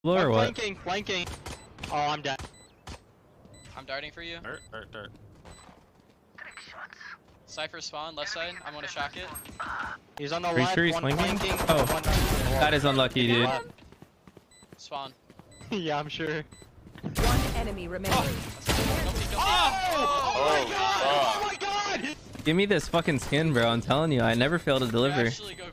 Or what? Flanking. Oh, I'm dead. I'm darting for you. Dirt. Cypher spawn, left side. I'm gonna shock it. He's on the Are you left. sure he's one flanking? flanking. Oh, one that is unlucky, dude. Spawn. Yeah, I'm sure. One enemy remaining. Oh! Oh my god! Give me this fucking skin, bro. I'm telling you, I never fail to deliver. Actually go